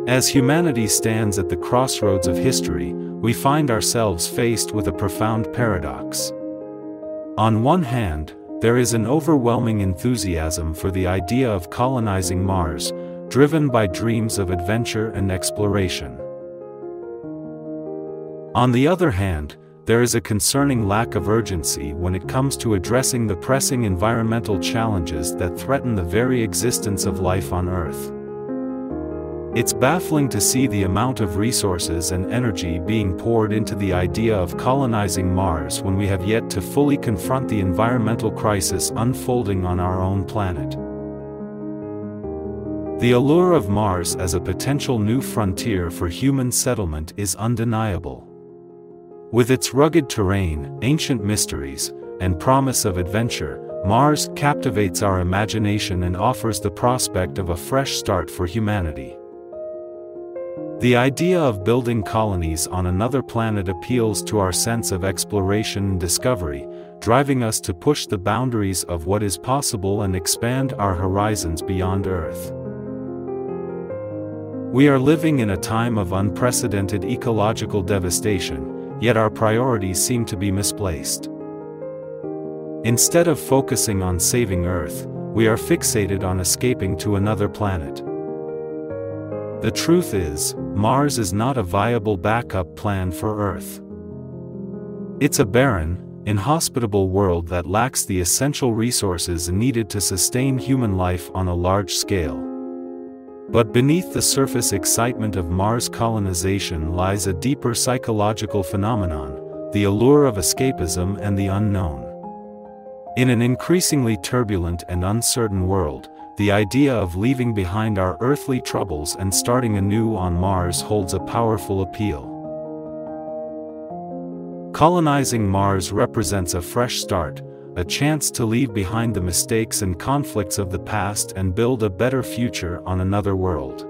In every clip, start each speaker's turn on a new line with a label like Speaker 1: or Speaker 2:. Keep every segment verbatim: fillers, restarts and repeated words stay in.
Speaker 1: As humanity stands at the crossroads of history, we find ourselves faced with a profound paradox. On one hand, there is an overwhelming enthusiasm for the idea of colonizing Mars, driven by dreams of adventure and exploration. On the other hand, there is a concerning lack of urgency when it comes to addressing the pressing environmental challenges that threaten the very existence of life on Earth. It's baffling to see the amount of resources and energy being poured into the idea of colonizing Mars when we have yet to fully confront the environmental crisis unfolding on our own planet. The allure of Mars as a potential new frontier for human settlement is undeniable. With its rugged terrain, ancient mysteries, and promise of adventure, Mars captivates our imagination and offers the prospect of a fresh start for humanity. The idea of building colonies on another planet appeals to our sense of exploration and discovery, driving us to push the boundaries of what is possible and expand our horizons beyond Earth. We are living in a time of unprecedented ecological devastation, yet our priorities seem to be misplaced. Instead of focusing on saving Earth, we are fixated on escaping to another planet. The truth is, Mars is not a viable backup plan for Earth. It's a barren, inhospitable world that lacks the essential resources needed to sustain human life on a large scale. But beneath the surface excitement of Mars colonization lies a deeper psychological phenomenon, the allure of escapism and the unknown. In an increasingly turbulent and uncertain world, the idea of leaving behind our earthly troubles and starting anew on Mars holds a powerful appeal. Colonizing Mars represents a fresh start, a chance to leave behind the mistakes and conflicts of the past and build a better future on another world.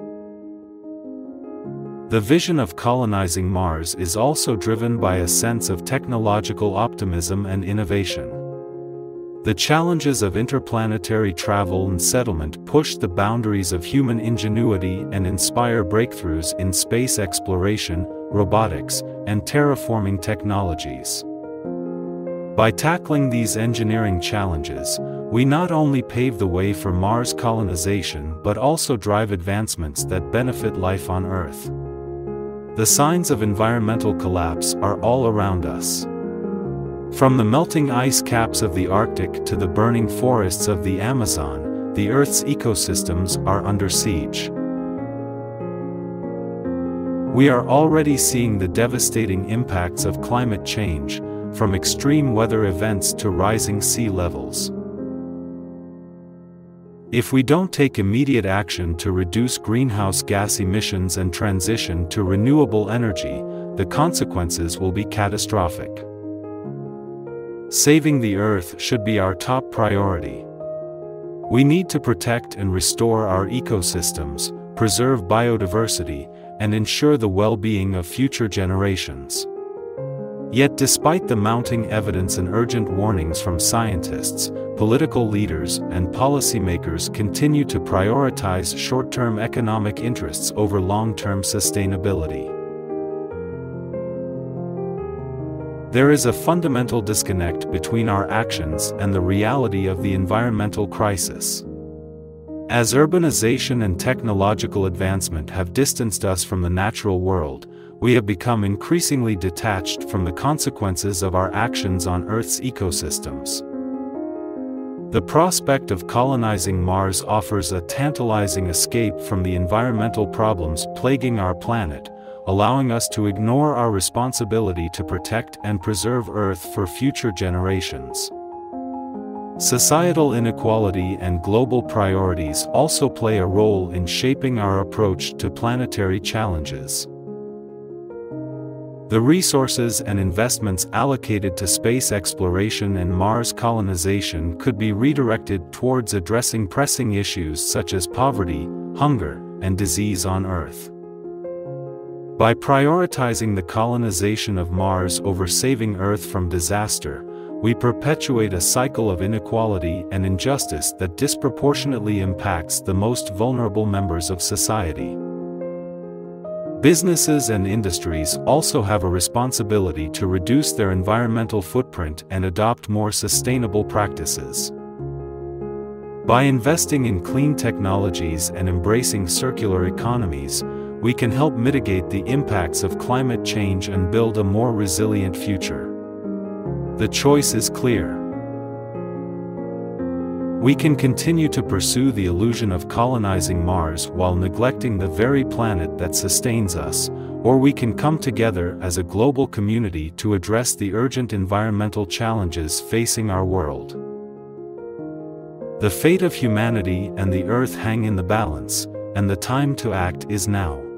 Speaker 1: The vision of colonizing Mars is also driven by a sense of technological optimism and innovation. The challenges of interplanetary travel and settlement push the boundaries of human ingenuity and inspire breakthroughs in space exploration, robotics, and terraforming technologies. By tackling these engineering challenges, we not only pave the way for Mars colonization but also drive advancements that benefit life on Earth. The signs of environmental collapse are all around us. From the melting ice caps of the Arctic to the burning forests of the Amazon, the Earth's ecosystems are under siege. We are already seeing the devastating impacts of climate change, from extreme weather events to rising sea levels. If we don't take immediate action to reduce greenhouse gas emissions and transition to renewable energy, the consequences will be catastrophic. Saving the Earth should be our top priority. We need to protect and restore our ecosystems, preserve biodiversity, and ensure the well-being of future generations. Yet despite the mounting evidence and urgent warnings from scientists, political leaders, and policymakers continue to prioritize short-term economic interests over long-term sustainability. There is a fundamental disconnect between our actions and the reality of the environmental crisis. As urbanization and technological advancement have distanced us from the natural world, we have become increasingly detached from the consequences of our actions on Earth's ecosystems. The prospect of colonizing Mars offers a tantalizing escape from the environmental problems plaguing our planet, allowing us to ignore our responsibility to protect and preserve Earth for future generations. Societal inequality and global priorities also play a role in shaping our approach to planetary challenges. The resources and investments allocated to space exploration and Mars colonization could be redirected towards addressing pressing issues such as poverty, hunger, and disease on Earth. By prioritizing the colonization of Mars over saving Earth from disaster, we perpetuate a cycle of inequality and injustice that disproportionately impacts the most vulnerable members of society. Businesses and industries also have a responsibility to reduce their environmental footprint and adopt more sustainable practices. By investing in clean technologies and embracing circular economies, we can help mitigate the impacts of climate change and build a more resilient future. The choice is clear. We can continue to pursue the illusion of colonizing Mars while neglecting the very planet that sustains us, or we can come together as a global community to address the urgent environmental challenges facing our world. The fate of humanity and the Earth hang in the balance, and the time to act is now.